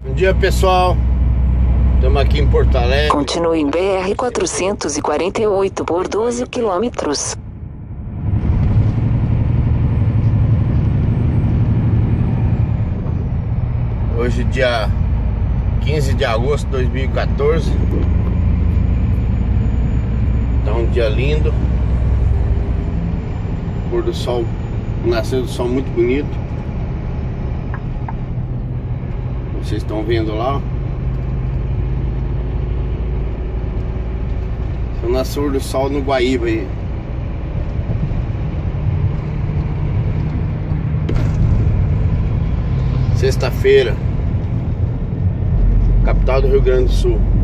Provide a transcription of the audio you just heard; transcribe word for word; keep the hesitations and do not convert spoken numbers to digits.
Bom dia, pessoal. Estamos aqui em Porto Alegre. Continue em B R quatrocentos e quarenta e oito por doze quilômetros. Hoje, dia quinze de agosto de dois mil e quatorze. Tá um dia lindo. Pôr do sol, nascer do sol muito bonito. Vocês estão vendo lá, ó. O nascer do sol no Guaíba aí. Sexta-feira, capital do Rio Grande do Sul.